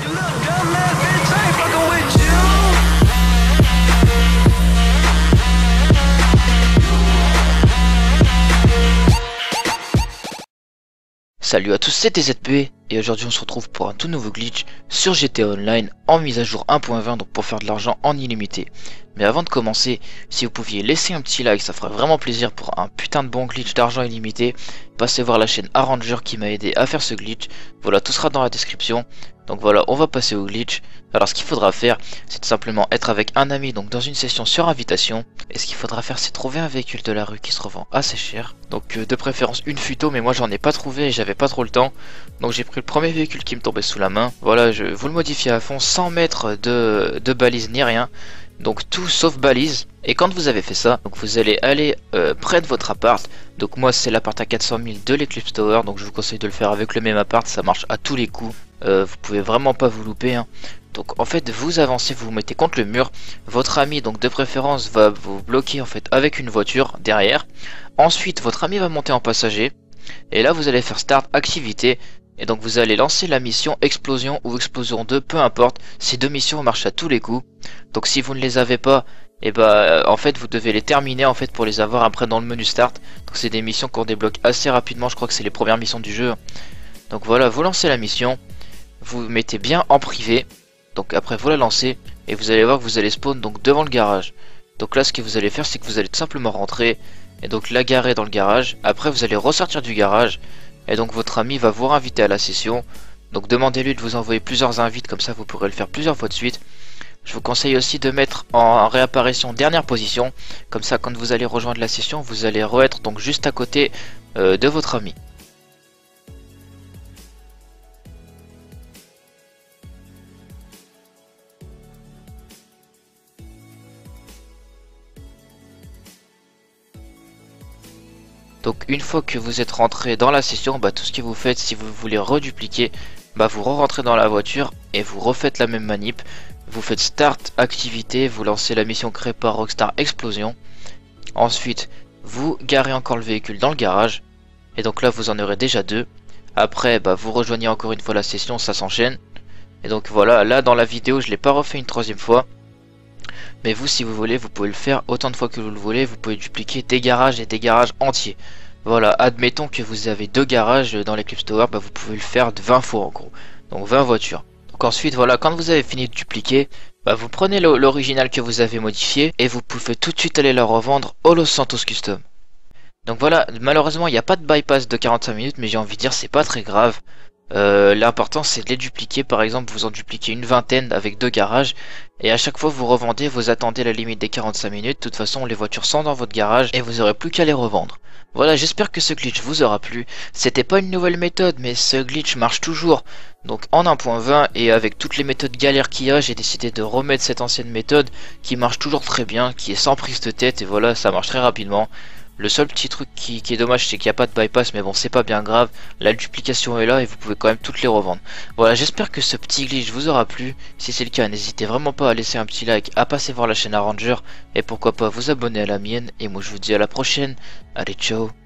Salut à tous, c'est TZP et aujourd'hui on se retrouve pour un tout nouveau glitch sur GTA Online en mise à jour 1.20, donc pour faire de l'argent en illimité. Mais avant de commencer, si vous pouviez laisser un petit like, ça ferait vraiment plaisir pour un putain de bon glitch d'argent illimité. Passez voir la chaîne Arranger qui m'a aidé à faire ce glitch, voilà, tout sera dans la description. Donc voilà, on va passer au glitch. Alors ce qu'il faudra faire, c'est tout simplement être avec un ami, donc dans une session sur invitation. Et ce qu'il faudra faire, c'est trouver un véhicule de la rue qui se revend assez cher. Donc de préférence une futo, mais moi j'en ai pas trouvé et j'avais pas trop le temps. Donc j'ai pris le premier véhicule qui me tombait sous la main. Voilà, je vous le modifie à fond, sans mettre de balise ni rien. Donc tout sauf balise. Et quand vous avez fait ça, donc vous allez aller près de votre appart. Donc moi c'est l'appart à 400 000 de l'Eclipse Tower. Donc je vous conseille de le faire avec le même appart, ça marche à tous les coups. Vous pouvez vraiment pas vous louper hein. Donc en fait vous avancez, vous vous mettez contre le mur. Votre ami donc de préférence va vous bloquer en fait avec une voiture derrière. Ensuite votre ami va monter en passager. Et là vous allez faire start activité. Et donc vous allez lancer la mission explosion ou explosion 2, peu importe. Ces deux missions marchent à tous les coups. Donc si vous ne les avez pas, et en fait vous devez les terminer en fait pour les avoir après dans le menu start. Donc c'est des missions qu'on débloque assez rapidement, je crois que c'est les premières missions du jeu. Donc voilà, vous lancez la mission, vous mettez bien en privé. Donc après vous la lancez et vous allez voir que vous allez spawn donc devant le garage. Donc là ce que vous allez faire, c'est que vous allez tout simplement rentrer et donc la garer dans le garage. Après vous allez ressortir du garage. Et donc votre ami va vous inviter à la session. Donc demandez-lui de vous envoyer plusieurs invites, comme ça vous pourrez le faire plusieurs fois de suite. Je vous conseille aussi de mettre en réapparition dernière position. Comme ça quand vous allez rejoindre la session, vous allez re-être donc juste à côté de votre ami. Donc une fois que vous êtes rentré dans la session, tout ce que vous faites, si vous voulez redupliquer, vous rentrez dans la voiture et vous refaites la même manip. Vous faites start activité, vous lancez la mission créée par Rockstar Explosion. Ensuite, vous garez encore le véhicule dans le garage. Et donc là, vous en aurez déjà deux. Après, vous rejoignez encore une fois la session, ça s'enchaîne. Et donc voilà, là dans la vidéo, je l'ai pas refait une troisième fois. Mais vous, si vous voulez, vous pouvez le faire autant de fois que vous le voulez. Vous pouvez dupliquer des garages et des garages entiers. Voilà, admettons que vous avez deux garages dans l'Eclipse Tower, vous pouvez le faire de 20 fois en gros. Donc 20 voitures. Donc ensuite, voilà, quand vous avez fini de dupliquer, vous prenez l'original que vous avez modifié et vous pouvez tout de suite aller le revendre au Los Santos Custom. Donc voilà, malheureusement, il n'y a pas de bypass de 45 minutes, mais j'ai envie de dire, c'est pas très grave. L'important c'est de les dupliquer. Par exemple vous en dupliquez une vingtaine avec deux garages et à chaque fois vous revendez, vous attendez la limite des 45 minutes. De toute façon les voitures sont dans votre garage et vous aurez plus qu'à les revendre. Voilà, j'espère que ce glitch vous aura plu. C'était pas une nouvelle méthode mais ce glitch marche toujours. Donc en 1.20 et avec toutes les méthodes galères qu'il y a, j'ai décidé de remettre cette ancienne méthode qui marche toujours très bien, qui est sans prise de tête et voilà, ça marche très rapidement. Le seul petit truc qui est dommage, c'est qu'il n'y a pas de bypass, mais bon, c'est pas bien grave. La duplication est là et vous pouvez quand même toutes les revendre. Voilà, j'espère que ce petit glitch vous aura plu. Si c'est le cas, n'hésitez vraiment pas à laisser un petit like, à passer voir la chaîne Arranger et pourquoi pas vous abonner à la mienne. Et moi, je vous dis à la prochaine. Allez, ciao.